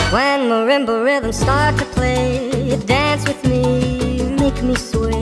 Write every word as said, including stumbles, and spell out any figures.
When marimba rhythms start to play, dance with me, make me sway.